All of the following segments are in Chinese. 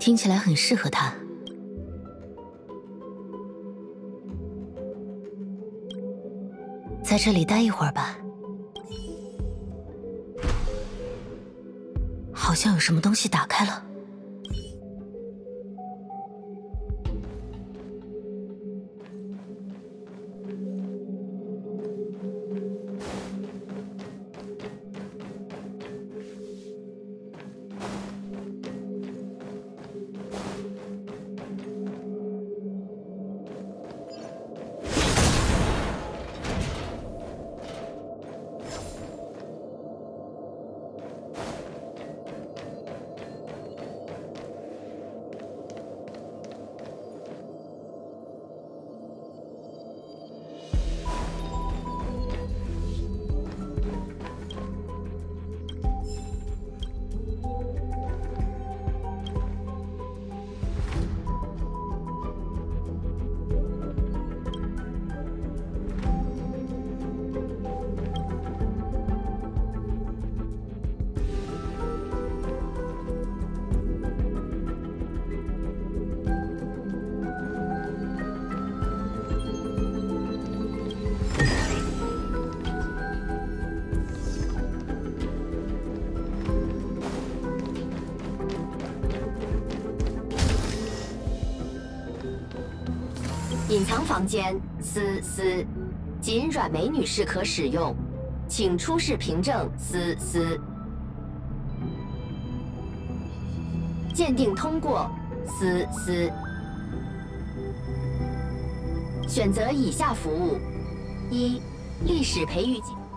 听起来很适合他。在这里待一会儿吧。好像有什么东西打开了。 隐藏房间丝，仅阮梅女士可使用，请出示凭证丝。鉴定通过丝。选择以下服务：一、历史培育技，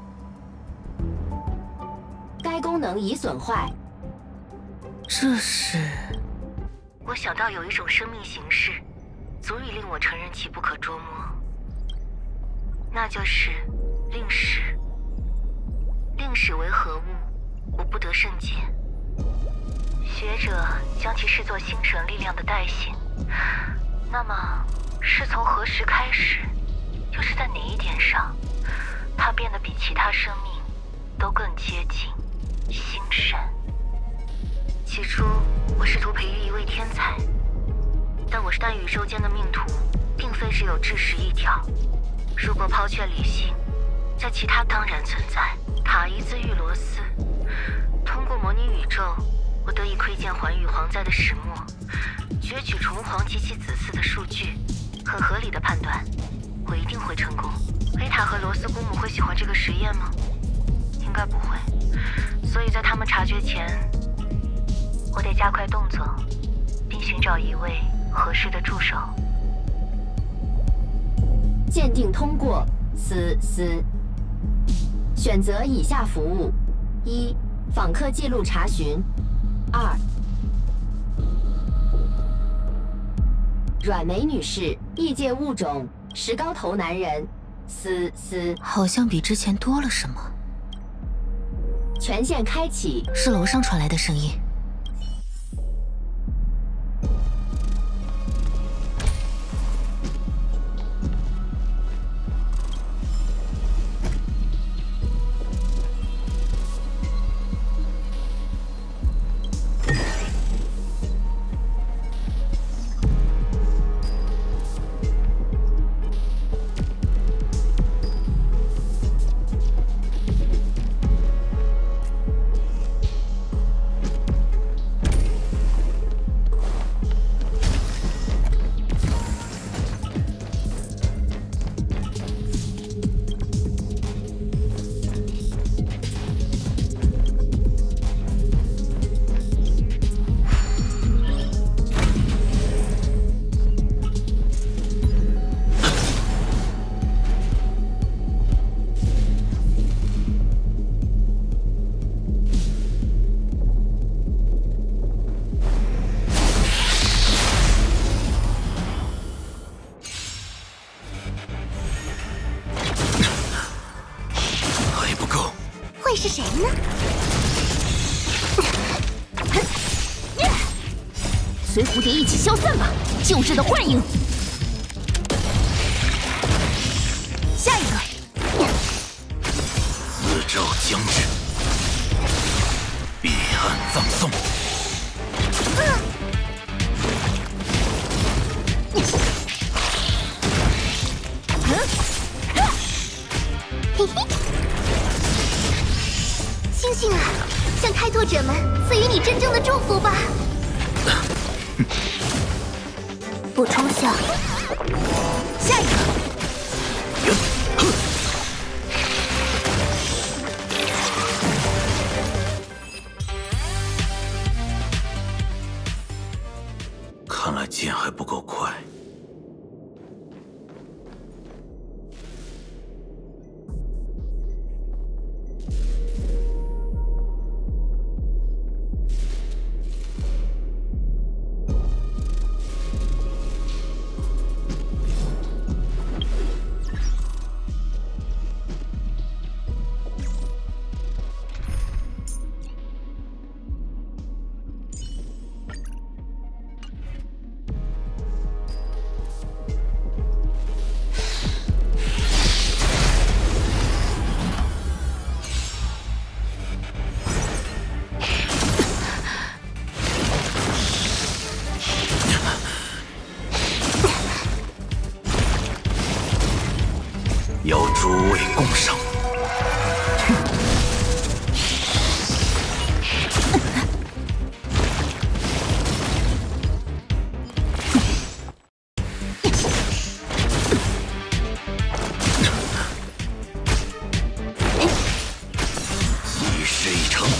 该功能已损坏。 这是…… 我想到有一种生命形式，足以令我承认其不可捉摸，那就是令史。令史为何物，我不得甚解。学者将其视作星神力量的代性，那么是从何时开始，又是在哪一点上，它变得比其他生命都更接近星神？起初，我试图培育一位天才，但我但宇宙间的命途，并非只有智识一条。如果抛却理性，在其他当然存在。塔伊兹玉罗斯，通过模拟宇宙，我得以窥见环宇皇在的始末，攫取虫皇及其子嗣的数据。很合理的判断，我一定会成功。维塔和罗斯姑母会喜欢这个实验吗？应该不会。所以在他们察觉前，我得加快动作，并寻找一位合适的助手。 鉴定通过丝。选择以下服务：一、访客记录查询；二、阮梅女士，异界物种，石膏头男人，丝。 好像比之前多了什么。 权限开启。 是楼上传来的声音。 会是谁呢？随蝴蝶一起消散吧，旧日的幻影。下一个， 四绒将至，彼岸葬送。 嘿嘿，星星啊，向开拓者们赐予你真正的祝福吧。不抽象。下一个。 看来剑还不够快。邀诸位共赏。一事一成。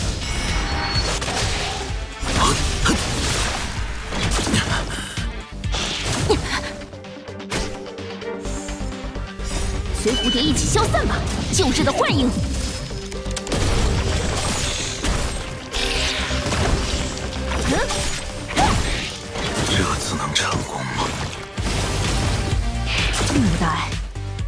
随蝴蝶一起消散吧，旧日的幻影。 这次能成功吗？ 并不大碍。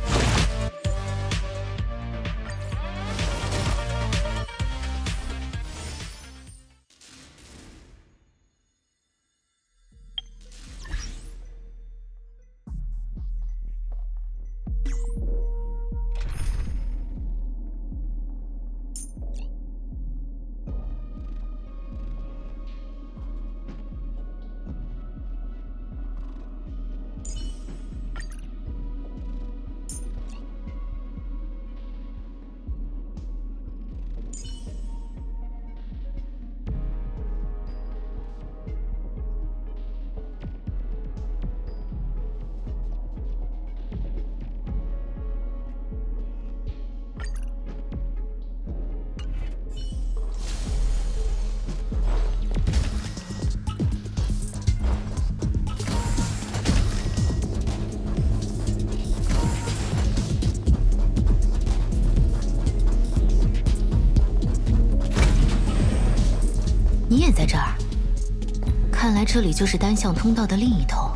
你也在这儿，看来这里就是单向通道的另一头。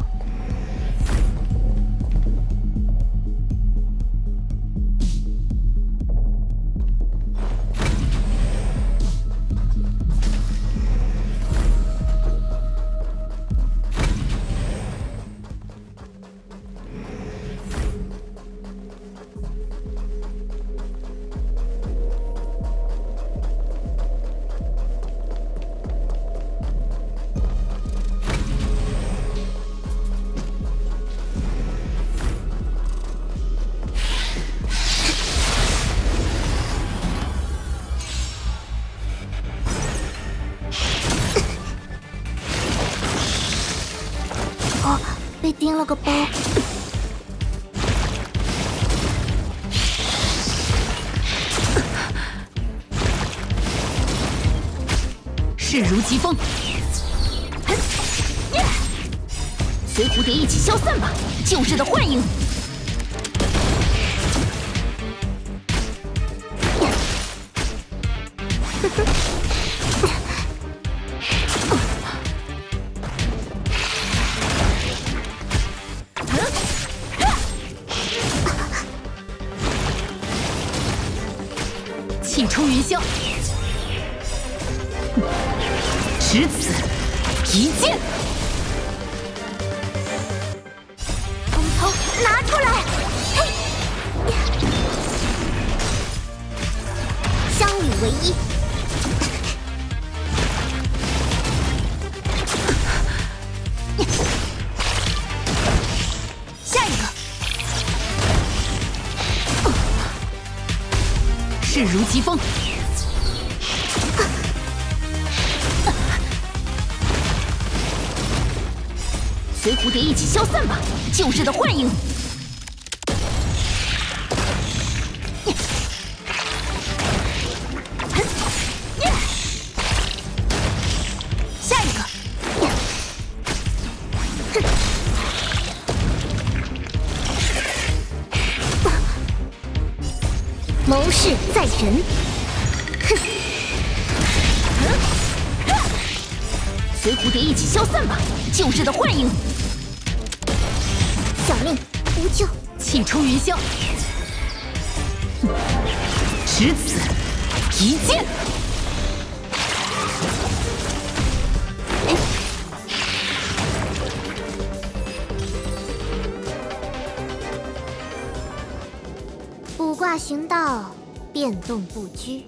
被叮了个包。 势如疾风，随蝴蝶一起消散吧，旧日的幻影。气出云霄，只此一剑。风头拿出来，嘿，相与为一。下一个。 势如疾风。随蝴蝶一起消散吧，旧日的幻影。下一个。 谋事在人。哼！ 随蝴蝶一起消散吧，旧日的幻影。 小令无救， 气冲云霄，只此一剑。 卜卦寻道，变动不居。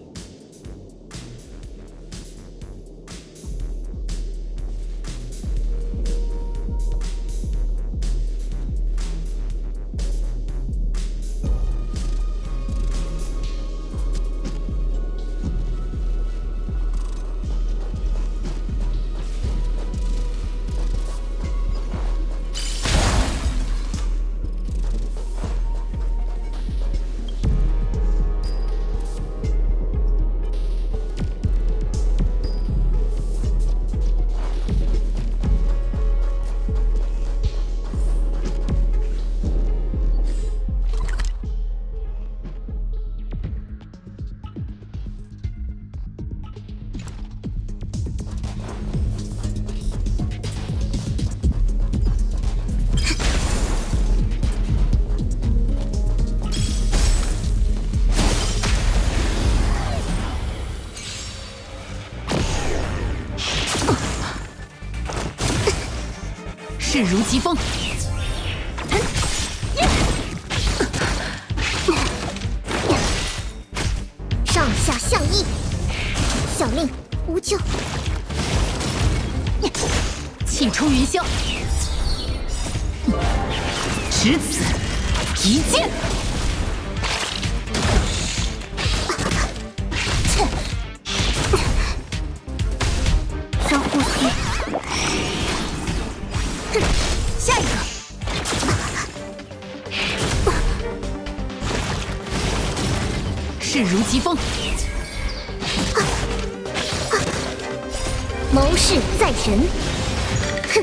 势如疾风。 上下相依，小令无救。 气冲云霄，只此一剑。 深呼吸。 下一个。势如疾风。 谋事在人。哼！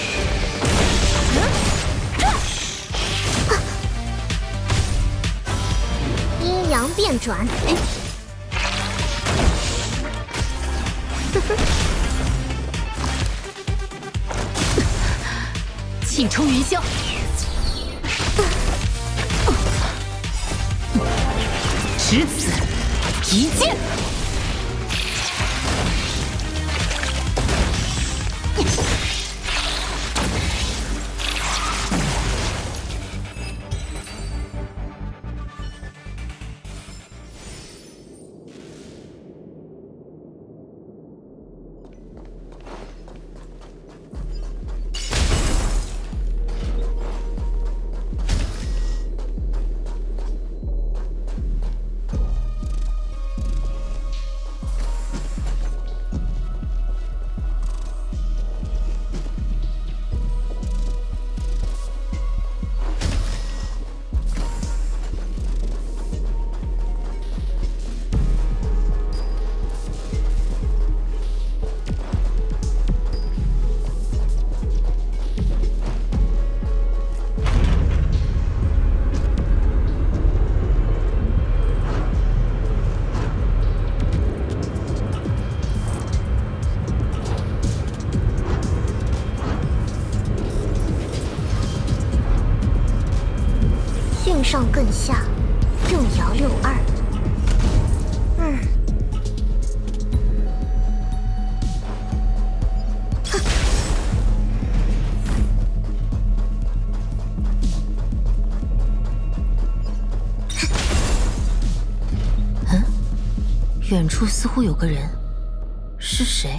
阴阳变转。 气冲云霄，只此一剑。 巽上艮下，六爻六二。 远处似乎有个人，是谁？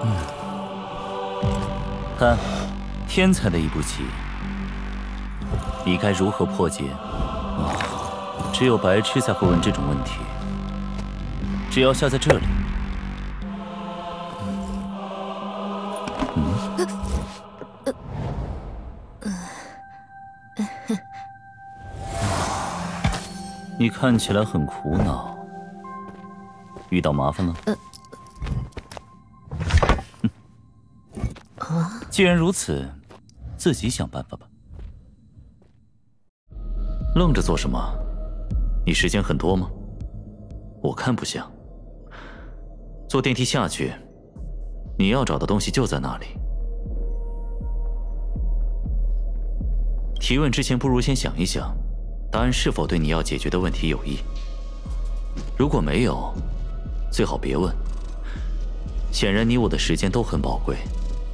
看，天才的一步棋，你该如何破解？只有白痴才会问这种问题。只要下在这里，你看起来很苦恼，遇到麻烦了？既然如此，自己想办法吧。愣着做什么？你时间很多吗？我看不像。坐电梯下去，你要找的东西就在那里。提问之前，不如先想一想，答案是否对你要解决的问题有益。如果没有，最好别问。显然你我的时间都很宝贵。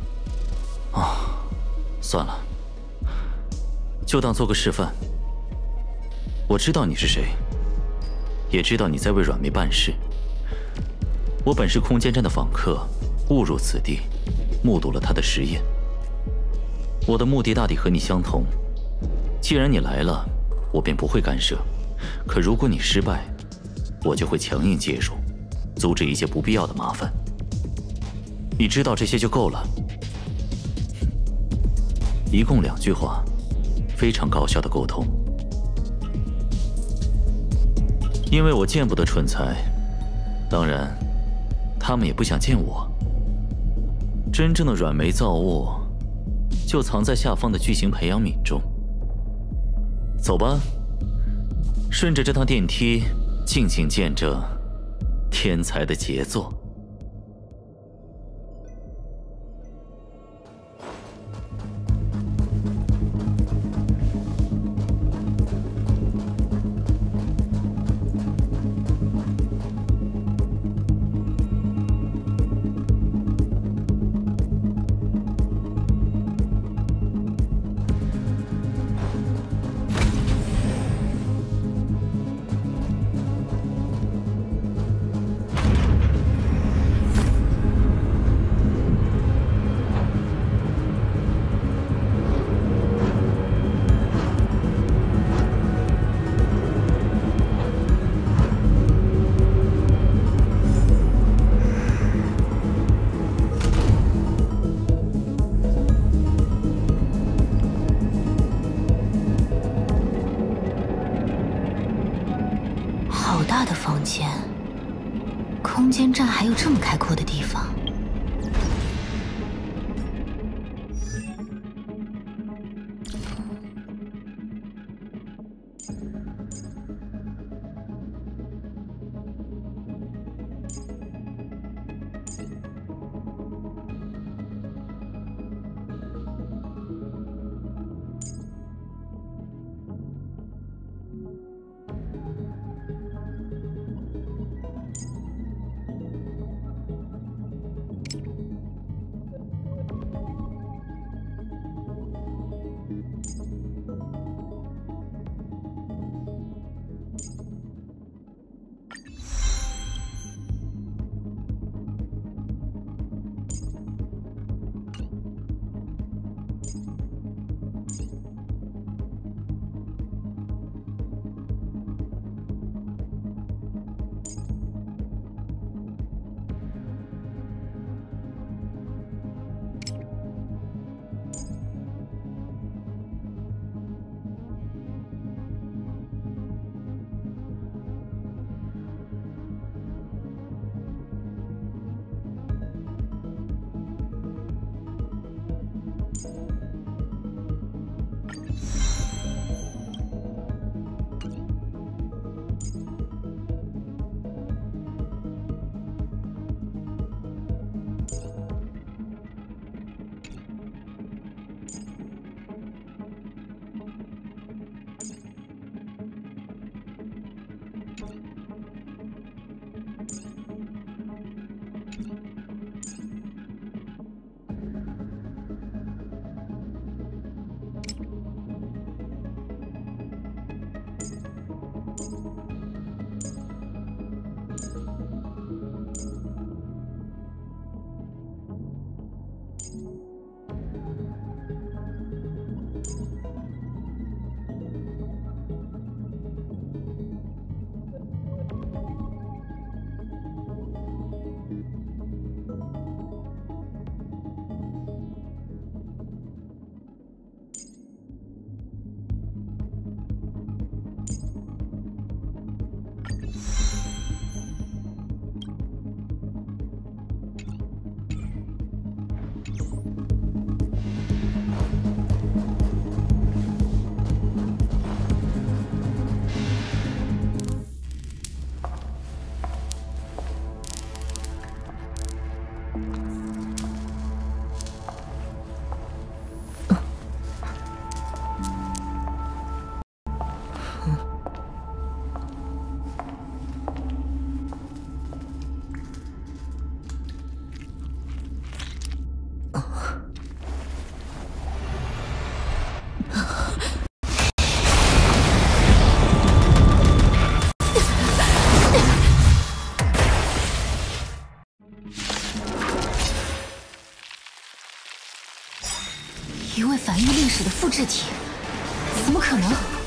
算了，就当做个示范。我知道你是谁，也知道你在为阮梅办事。我本是空间站的访客，误入此地，目睹了他的实验。我的目的大抵和你相同。既然你来了，我便不会干涉。可如果你失败，我就会强硬介入，阻止一切不必要的麻烦。你知道这些就够了。一共2句话，非常高效的沟通。因为我见不得蠢材，当然，他们也不想见我。真正的软梅造物，就藏在下方的巨型培养皿中。走吧，顺着这趟电梯，静静见证天才的杰作。 好大的房间，空间站还有这么开阔的地方。 一位反应令使的复制体，怎么可能？